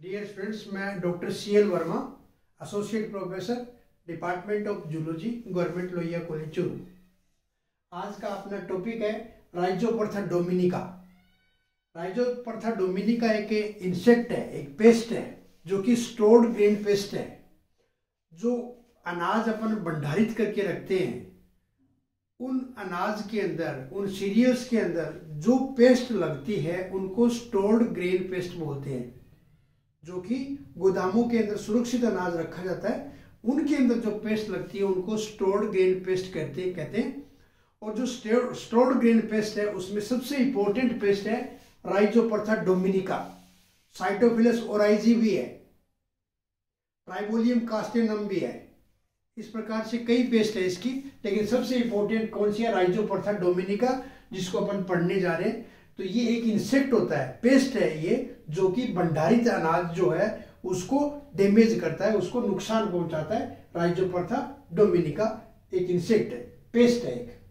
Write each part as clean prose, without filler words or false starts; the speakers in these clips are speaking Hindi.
डियर स्टूडेंट्स, मैं doctor CL Verma, associate professor, department of zoology, government Lohia college Churu. आज का अपना टॉपिक है राइजोपरथा डोमिनिका। राइजोपरथा डोमिनिका एक इंसेक्ट है, एक पेस्ट है जो कि स्टोर्ड ग्रेन पेस्ट है। जो अनाज अपन भंडारित करके रखते हैं, उन अनाज के अंदर, उन सीरियल्स के अंदर जो पेस्ट लगती है उनको स्टोर्ड ग्रेन पेस्ट बोलते हैं। जो कि गोदामों के अंदर सुरक्षित अनाज रखा जाता है, उनके अंदर जो पेस्ट लगती है उनको स्टोर्ड ग्रेन पेस्ट कहते हैं। और जो स्टोर्ड ग्रेन पेस्ट है उसमें सबसे इंपॉर्टेंट पेस्ट है राइजोपरथा डोमिनिका। साइटोफिलस ओराइजी भी है, ट्राइबोलियम कास्टेनम भी है। इस प्रकार से कई पेस्ट है इसकी, लेकिन सबसे इंपॉर्टेंट कौन सी है? राइजोपरथा डोमिनिका, जिसको अपन पढ़ने जा रहे हैं। तो ये एक इंसेक्ट होता है, पेस्ट है ये, जो कि भंडारित अनाज जो है उसको डैमेज करता है, उसको नुकसान पहुंचाता है। राइजोपरथा डोमिनिका एक इंसेक्ट है, पेस्ट है एक।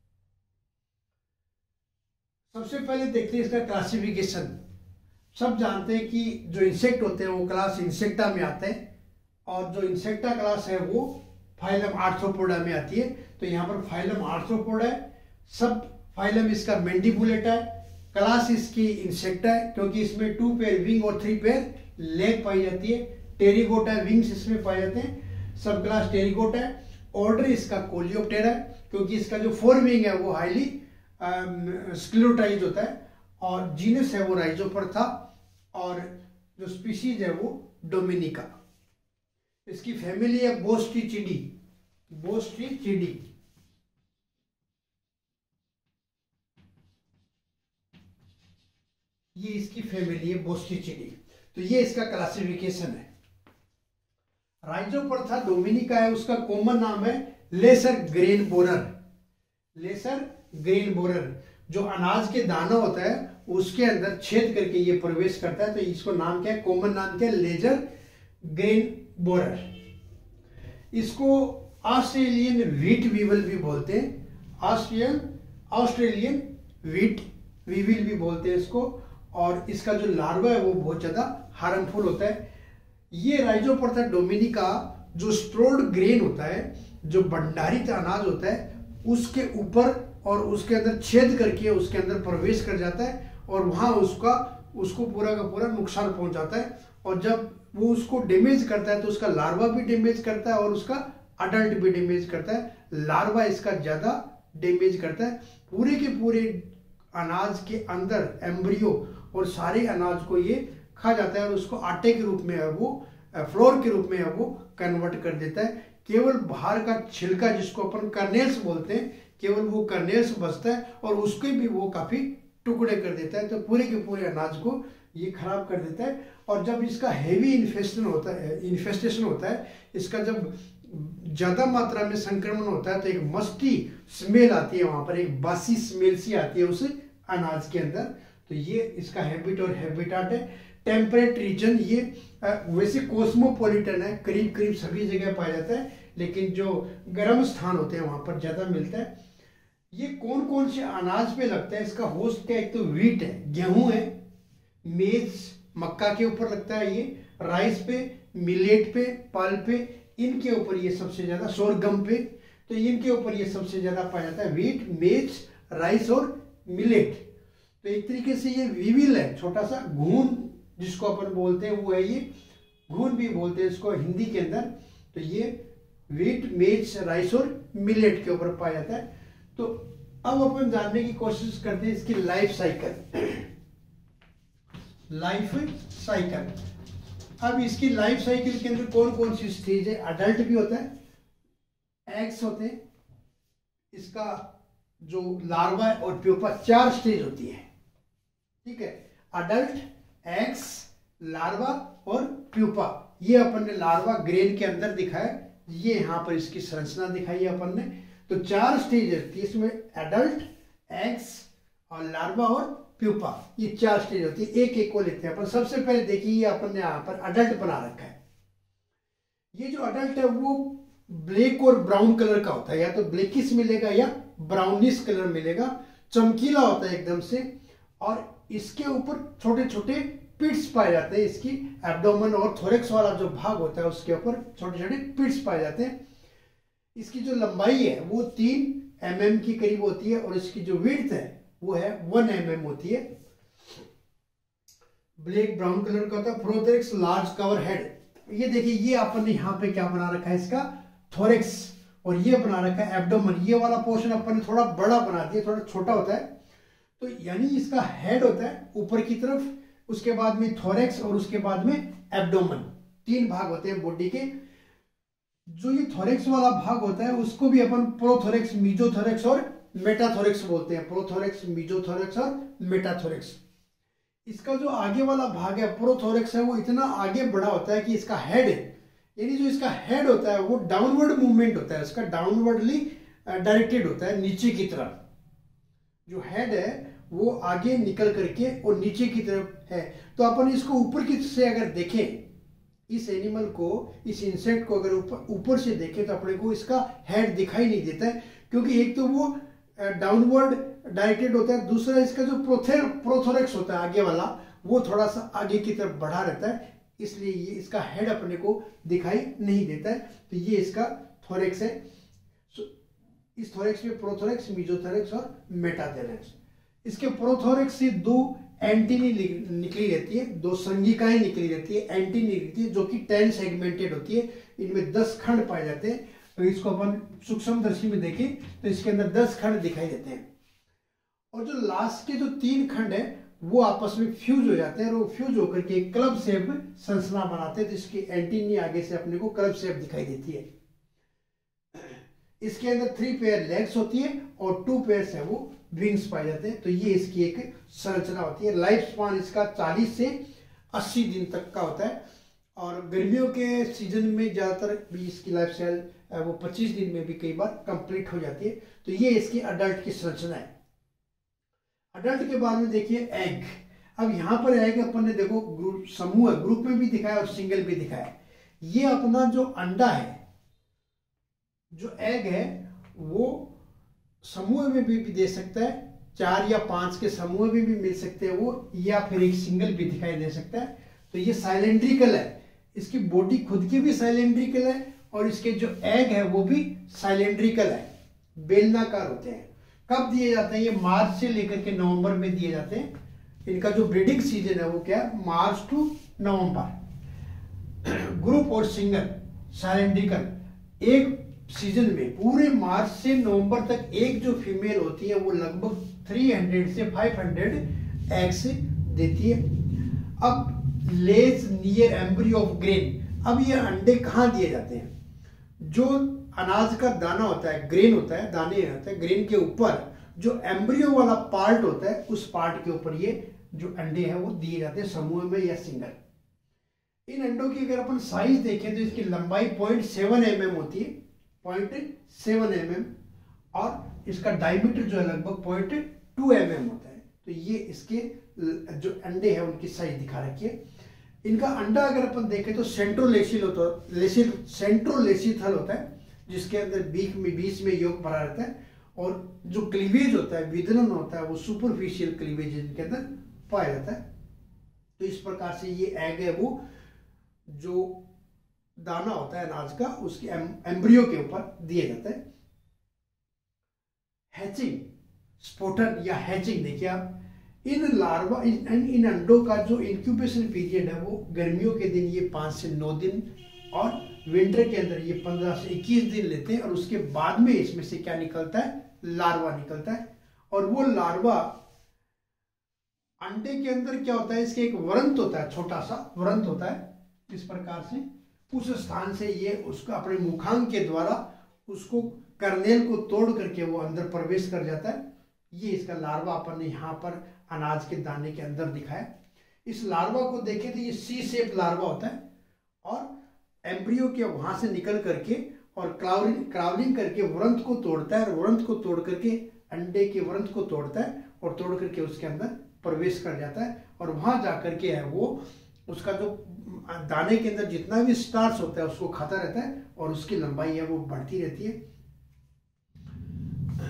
सबसे पहले देखते हैं इसका क्लासिफिकेशन। सब जानते हैं कि जो इंसेक्ट होते हैं वो क्लास इंसेक्टा में आते हैं, और जो इंसेक्टा क्लास है वो फाइलम आर्थ्रोपोडा में आती है। तो यहाँ पर फाइलम आर्थ्रोपोडा है, सब फाइलम इसका मैंडिबुलेटा है, क्लास इसकी इंसेक्टा है क्योंकि इसमें 2 पेयर विंग और 3 पेयर लेग पाई जाती है। टेरिगोटा विंग्स इसमें पाए जाते हैं, सब क्लास टेरिगोटा है। ऑर्डर इसका कोलियोप्टेरा है क्योंकि इसका जो 4 विंग है वो हाईली स्क्लेरोटाइज होता है, और जीनस है वो राइजोपरथा, और जो स्पीशीज है वो डोमिनिका। इसकी फैमिली है बोस्टीचिडी। ये इसकी फैमिली है बोस्टीचिडी। तो ये इसका क्लासिफिकेशन है। राइजोपरथा डोमिनिका है, उसका कॉमन नाम है लेसर ग्रेन बोरर। जो अनाज के दाना होता है उसके अंदर छेद करके ये प्रवेश करता है, तो इसको नाम क्या है? कॉमन नाम क्या है? Lesser grain borer. इसको ऑस्ट्रेलियन व्हीट वीवल भी बोलते हैं, ऑस्ट्रेलियन व्हीट वीविल भी बोलते हैं इसको। और इसका जो लार्वा है वो बहुत ज्यादा हार्मफुल होता है। ये राइजोपरथा डोमिनिका जो स्टोर्ड ग्रेन होता है, जो भंडारित अनाज होता है, उसके ऊपर और उसके अंदर छेद करके उसके अंदर प्रवेश कर जाता है, और वहां उसको पूरा का पूरा नुकसान पहुंचाता है। और जब वो उसको डैमेज करता है तो उसका लार्वा भी डैमेज करता है और उसका अडल्ट भी डैमेज करता है। लार्वा इसका ज्यादा डैमेज करता है। पूरे के पूरे अनाज के अंदर एम्ब्रियो और सारे अनाज को ये खा जाता है, और उसको आटे के रूप में है वो, फ्लोर के रूप में है वो कन्वर्ट कर देता है। केवल बाहर का छिलका, जिसको अपन कर्नेल्स बोलते हैं, केवल वो कर्नेल्स बचता है, और उसके भी वो काफी टुकड़े कर देता है। तो पूरे के पूरे अनाज को ये खराब कर देता है। और जब इसका हेवी इन्फेस्टेशन होता है, इसका जब ज्यादा मात्रा में संक्रमण होता है, तो एक मस्टी स्मेल आती है, वहां पर एक बासी स्मेल सी आती है उस अनाज के अंदर। तो ये इसका हैबिट और हैबिटाट है। टेम्परेट रीजन, ये वैसे कोस्मोपॉलिटन है, करीब करीब सभी जगह पाया जाता है, लेकिन जो गर्म स्थान होते हैं वहां पर ज्यादा मिलता है। ये कौन कौन से अनाज पे लगता है? इसका होस्ट क्या? एक तो व्हीट है, गेहूं है, मेज मक्का के ऊपर लगता है, ये राइस पे, मिलेट पे, पल्प पे, इनके ऊपर ये सबसे ज्यादा, सोरगम पे, तो इनके ऊपर ये सबसे ज्यादा पाया जाता है। व्हीट, मेज, राइस और मिलेट। तो एक तरीके से ये वीविल है, छोटा सा घून जिसको अपन बोलते हैं वो है ये, घून भी बोलते हैं इसको हिंदी के अंदर। तो ये व्हीट, मेज, राइस और मिलेट के ऊपर पाया जाता है। तो अब अपन जानने की कोशिश करते हैं इसकी लाइफ साइकिल। अब इसकी लाइफ साइकिल के अंदर कौन कौन सी स्टेज है? अडल्ट भी होता है, एग्स होते हैं, इसका जो लार्वा और प्यूपा, 4 स्टेज होती है। ठीक है, अडल्ट, एग्स, लार्वा और प्यूपा। ये अपन ने लार्वा ग्रेन के अंदर दिखाया, ये यहां पर इसकी संरचना दिखाई है अपन ने। तो 4 स्टेज होती है इसमें, एडल्ट, एग्स और लार्वा और प्यूपा, ये 4 स्टेज होती है। एक एक को लेते हैं अपन। सबसे पहले देखिए, ये अपन ने यहाँ पर अडल्ट बना रखा है। ये जो अडल्ट है वो ब्लैक और ब्राउन कलर का होता है, या तो ब्लैकिश मिलेगा या ब्राउनिश कलर मिलेगा, चमकीला होता है एकदम से, और इसके ऊपर छोटे छोटे पिट्स पाए जाते हैं इसकी एब्डोमेन और थोरेक्स वाला जो भाग होता है उसके ऊपर छोटे छोटे पिट्स पाए जाते हैं। इसकी जो लंबाई है वो 3 mm की करीब होती है और इसकी जो विड्थ है वो है 1 mm होती है। ब्लैक ब्राउन कलर का होता है। प्रोथोरेक्स लार्ज कवर हेड, ये देखिए ये अपन ने यहाँ पे क्या बना रखा है इसका थोरेक्स, और ये बना रखा है एब्डोमेन। ये वाला पोर्शन अपन ने थोड़ा बड़ा बना दिया, थोड़ा छोटा होता है। तो यानी इसका हेड होता है ऊपर की तरफ, उसके बाद में थोरेक्स और उसके बाद में एब्डोमेन, 3 भाग होते हैं बॉडी के। जो ये थोरेक्स वाला भाग होता है उसको भी अपन प्रोथोरेक्स, मीजोथोरेक्स और मेटाथोरेक्स बोलते हैं। प्रोथोरेक्स, मीजोथोरेक्स और मेटाथोरेक्स। इसका जो आगे वाला भाग है प्रोथोरेक्स है, वो इतना आगे बढ़ा होता है कि इसका हेड, यानी जो इसका हेड होता है वो डाउनवर्ड मूवमेंट होता है, इसका डाउनवर्डली डायरेक्टेड होता है नीचे की तरफ। जो हेड है वो आगे निकल करके और नीचे की तरफ है। तो अपन इसको ऊपर की से अगर देखें, इस एनिमल को, इस इंसेक्ट को अगर ऊपर से देखें तो अपने को इसका हेड दिखाई नहीं देता है, क्योंकि एक तो वो डाउनवर्ड डायरेक्टेड होता है, दूसरा इसका जो प्रोथोरेक्स होता है आगे वाला वो थोड़ा सा आगे की तरफ बढ़ा रहता है, इसलिए ये इसका हेड अपने को दिखाई नहीं देता है। तो ये इसका थोरेक्स है। इस थोरेक्स में प्रोथोरेक्स, मीजोथोरेक्स और मेटाथोरेक्स। इसके प्रोथोरेक्स से 2 एंटीनी निकली रहती है, 2 संगिकाएं निकली रहती है, एंटीनी निकलती है, जो कि 10 सेगमेंटेड होती है। इनमें 10 खंड पाए जाते हैं। तो इसको अपन सूक्ष्म दर्शी में देखें तो इसके अंदर 10 खंड दिखाई देते हैं। और जो लास्ट के जो 3 खंड है वो आपस में फ्यूज हो जाते हैं और वो फ्यूज होकर के एक क्लब शेप संरचना बनाते हैं, जिसकी एंटीनी आगे से अपने को क्लब शेप दिखाई देती है। इसके अंदर 3 पेयर लेग्स होती है और 2 पेयर्स है वो विंग्स पाए जाते हैं। तो ये इसकी एक संरचना होती है। लाइफ स्पान इसका 40 से 80 दिन तक का होता है और गर्मियों के सीजन में ज़्यादातर भी इसकी लाइफ स्टाइल वो 25 दिन में भी कई बार कंप्लीट हो जाती है। तो ये इसकी अडल्ट की संरचना है। अडल्ट के बाद में देखिए एग। अब यहाँ पर एग अपन ने देखो ग्रुप समूह है, ग्रुप में भी दिखाया और सिंगल भी दिखाया। ये अपना जो अंडा है, जो एग है, वो समूह में भी दे सकता है, 4 या 5 के समूह में भी मिल सकते हैं वो, या फिर एक सिंगल भी दिखाई दे सकता है। तो ये साइलेंड्रिकल है, इसकी बॉडी खुद की भी साइलेंड्रिकल है और इसके जो एग है वो भी साइलेंड्रिकल है, बेलनाकार होते हैं। कब दिए जाते हैं? ये मार्च से लेकर के नवंबर में दिए जाते हैं। इनका जो ब्रीडिंग सीजन है वो क्या है? March to November. ग्रुप और सिंगल साइलेंड्रिकल, एक सीजन में पूरे मार्च से नवंबर तक एक जो फीमेल होती है वो लगभग 300 से 500 एग्स देती है। अब lays near embryo of grain. अब ये अंडे कहाँ दिए जाते हैं? जो अनाज का दाना होता है, ग्रेन होता है, दाने होते हैं, ग्रेन के ऊपर जो एम्ब्रियो वाला पार्ट होता है उस पार्ट के ऊपर ये जो अंडे हैं वो दिए जाते हैं, समूह में या सिंगल। इन अंडों की अगर अपन साइज देखें तो इसकी लंबाई 0.7 mm होती है, 0.7 mm, और इसका डायमीटर जो है लगभग 0.2 mm होता है। तो ये इसके जो अंडे हैं उनकी साइज दिखा रखी है। इनका अंडा अगर अपन देखें तो सेंट्रोलेशियल होता है, जिसके अंदर बीच में योग भरा रहता है, और जो क्लीवेज होता है, विदलन होता है, वो सुपरफिशियल क्लीवेज इनके अंदर पाया जाता है। तो इस प्रकार से ये एग है वो जो दाना होता है अनाज का, उसके एम्ब्रियो के ऊपर दिया जाता है। हैचिंग, स्पोटन या हैचिंग, देखिए आप इन लार्वा, इन अंडों का जो इंक्यूबेशन पीरियड है वो गर्मियों के दिन ये 5 से 9 दिन और विंटर के अंदर ये 15 से 21 दिन लेते हैं। और उसके बाद में इसमें से क्या निकलता है? लार्वा निकलता है। और वो लार्वा अंडे के अंदर क्या होता है? इसके एक वरंत होता है, छोटा सा वरंत होता है। इस प्रकार से उस स्थान से ये उसको अपने मुखांग के द्वारा उसको कर्नेल को तोड़ करके वो अंदर प्रवेश कर जाता है। ये इसका लार्वा अपन ने यहाँ पर अनाज के दाने के अंदर दिखाया। इस लार्वा को देखें तो ये सी शेप लार्वा होता है और एम्ब्रियो के वहां से निकल करके और क्राउलिंग करके वरंत को तोड़ता है, और वरंत को तोड़ करके अंडे के वरंत को तोड़ता है और तोड़ करके उसके अंदर प्रवेश कर जाता है। और वहां जाकर के है वो उसका जो दाने के अंदर जितना भी स्टार्च होता है उसको खाता रहता है और उसकी लंबाई है वो बढ़ती रहती है।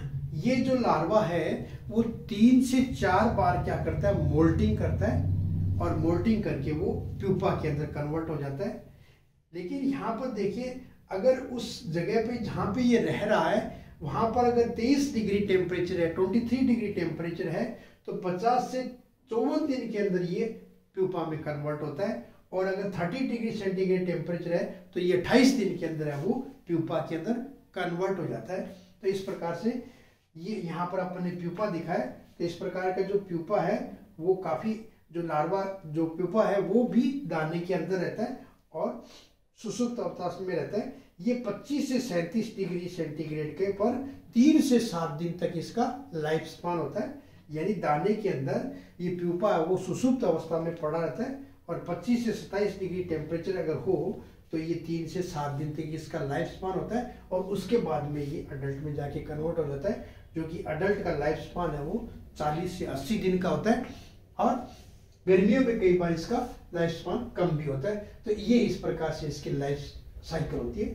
ये जो लार्वा है वो 3 से 4 बार क्या करता है? मोल्टिंग करता है। और मोल्टिंग करके वो प्यूपा के अंदर कन्वर्ट हो जाता है। लेकिन यहाँ पर देखिए, अगर उस जगह पे जहाँ पे ये रह रहा है वहाँ पर अगर 23 डिग्री टेम्परेचर है, 23 डिग्री टेम्परेचर है, तो 50 से 54 दिन के अंदर ये प्यूपा में कन्वर्ट होता है। और अगर 30 डिग्री सेंटीग्रेड टेम्परेचर है तो ये 28 दिन के अंदर है वो प्यूपा के अंदर कन्वर्ट हो जाता है। तो इस प्रकार से ये यहाँ पर अपन ने प्यूपा दिखा है। तो इस प्रकार का जो प्यूपा है वो काफ़ी, जो लार्वा जो प्यूपा है वो भी दाने के अंदर रहता है और सुसुप्त अवस्था में रहता है। ये 25 से 37 डिग्री सेंटीग्रेड के पर 3 से 7 दिन तक इसका लाइफ स्पान होता है। यानी दाने के अंदर ये प्यूपा है वो सुसुप्त अवस्था में पड़ा रहता है और 25 से 27 डिग्री टेम्परेचर अगर हो तो ये 3 से 7 दिन तक इसका लाइफ स्पान होता है और उसके बाद में ये अडल्ट में जाके कन्वर्ट हो जाता है, जो कि अडल्ट का लाइफ स्पान है वो 40 से 80 दिन का होता है और गर्मियों में कई बार इसका लाइफ स्पान कम भी होता है। तो ये इस प्रकार से इसकी लाइफ साइकिल होती है।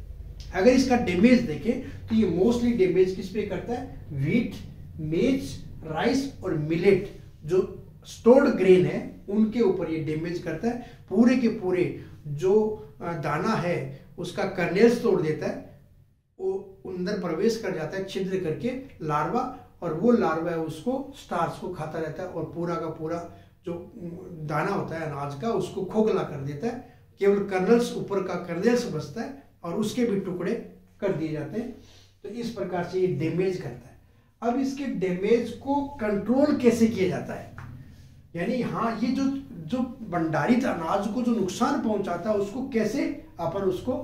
अगर इसका डैमेज देखें तो ये मोस्टली डैमेज किस पे करता है, व्हीट, मेज, राइस और मिलेट जो स्टोर्ड ग्रेन है उनके ऊपर ये डैमेज करता है। पूरे के पूरे जो दाना है उसका कर्नेल्स तोड़ देता है, वो अंदर प्रवेश कर जाता है छिद्र करके लार्वा, और वो लार्वा है उसको स्टार्च को खाता रहता है और पूरा का पूरा जो दाना होता है अनाज का उसको खोखला कर देता है। केवल कर्नल्स, ऊपर का कर्नेल्स बचता है और उसके भी टुकड़े कर दिए जाते हैं। तो इस प्रकार से ये डैमेज करता है। अब इसके डैमेज को कंट्रोल कैसे किया जाता है, यानी हाँ ये जो भंडारित अनाज को जो नुकसान पहुंचाता है उसको कैसे अपन उसको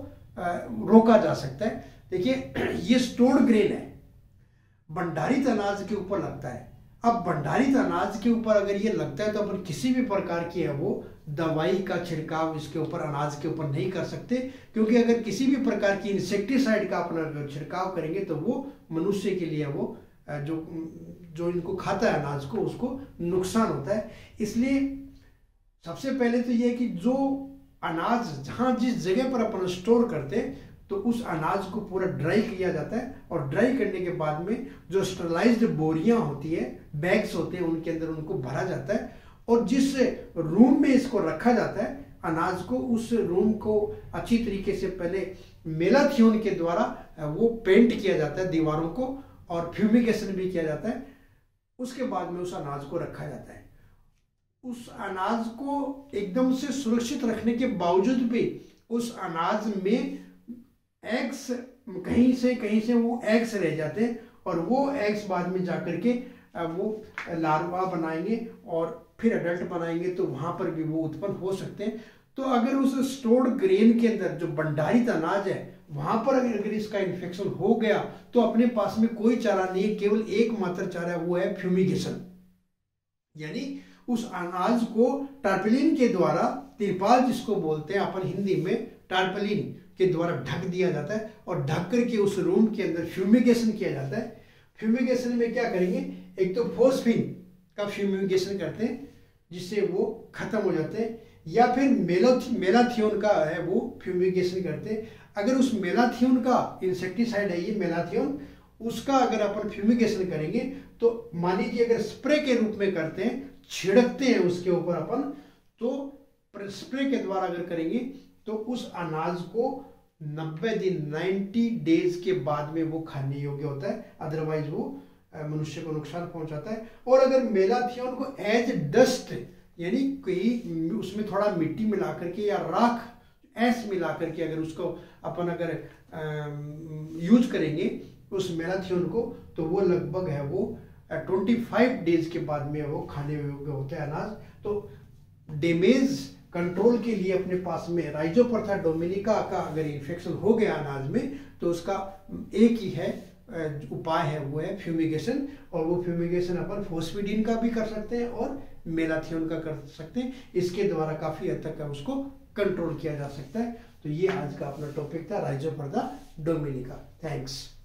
रोका जा सकता है। देखिए ये स्टोर्ड ग्रेन है, भंडारित अनाज के ऊपर लगता है। अब भंडारित अनाज के ऊपर अगर ये लगता है तो अपन किसी भी प्रकार की है वो दवाई का छिड़काव इसके ऊपर, अनाज के ऊपर नहीं कर सकते, क्योंकि अगर किसी भी प्रकार की इंसेक्टिसाइड का अपन छिड़काव करेंगे तो वो मनुष्य के लिए वो जो इनको खाता है अनाज को उसको नुकसान होता है। इसलिए सबसे पहले तो ये कि जो अनाज जहाँ जिस जगह पर अपन स्टोर करते हैं तो उस अनाज को पूरा ड्राई किया जाता है और ड्राई करने के बाद में जो स्टरलाइज्ड बोरियां होती है, बैग्स होते हैं, उनके अंदर उनको भरा जाता है और जिस रूम में इसको रखा जाता है अनाज को, उस रूम को अच्छी तरीके से पहले मेलाथियोन के द्वारा वो पेंट किया जाता है दीवारों को और फ्यूमिगेशन भी किया जाता है। उसके बाद में उस अनाज को रखा जाता है। उस अनाज को एकदम से सुरक्षित रखने के बावजूद भी उस अनाज में एग्स कहीं से वो एग्स रह जाते हैं और वो एग्स बाद में जाकर के वो लार्वा बनाएंगे और फिर अडल्ट बनाएंगे, तो वहां पर भी वो उत्पन्न हो सकते हैं। तो अगर उस स्टोर्ड ग्रेन के अंदर जो भंडारित अनाज है वहां पर अगर इसका इन्फेक्शन हो गया तो अपने पास में कोई चारा नहीं है, केवल एकमात्र चारा वो है फ्यूमिगेशन। यानी उस अनाज को टार्पेलिन के द्वारा, तिरपाल जिसको बोलते हैं अपन हिंदी में, टार्पेलिन के द्वारा ढक दिया जाता है और ढक करके उस रूम के अंदर फ्यूमिगेशन किया जाता है। फ्यूमिगेशन में क्या करेंगे, एक तो फोस्फिन का फ्यूमिगेशन करते हैं जिससे वो खत्म हो जाते हैं, या फिर मेलाथियोन का है वो फ्यूमिगेशन करते हैं। अगर उस मेलाथियोन का इंसेक्टिसाइड है ये मेलाथियोन, उसका अगर अपन फ्यूमिगेशन करेंगे तो मान लीजिए अगर स्प्रे के रूप में करते हैं, छिड़कते हैं उसके ऊपर अपन, तो स्प्रे के द्वारा अगर करेंगे तो उस अनाज को 90 दिन 90 डेज के बाद में वो खाने योग्य होता है, अदरवाइज वो मनुष्य को नुकसान पहुंचाता है। और अगर मेलाथियोन को एज डस्ट, यानी कोई उसमें थोड़ा मिट्टी मिला करके या राख ऐस मिला करके अगर उसको अपन अगर यूज करेंगे उस मेलाथियोन को, तो वो लगभग है वो 25 डेज के बाद में वो खाने योग्य होता है अनाज। तो डैमेज कंट्रोल के लिए अपने पास में राइजोपरथा डोमिनिका का अगर इन्फेक्शन हो गया अनाज में तो उसका एक ही है उपाय है, वो है फ्यूमिगेशन। और वो फ्यूमिगेशन अपन फोस्फिडीन का भी कर सकते हैं और मेलाथियोन का कर सकते हैं। इसके द्वारा काफी हद तक उसको कंट्रोल किया जा सकता है। तो ये आज का अपना टॉपिक था राइजोपरथा डोमिनिका। थैंक्स।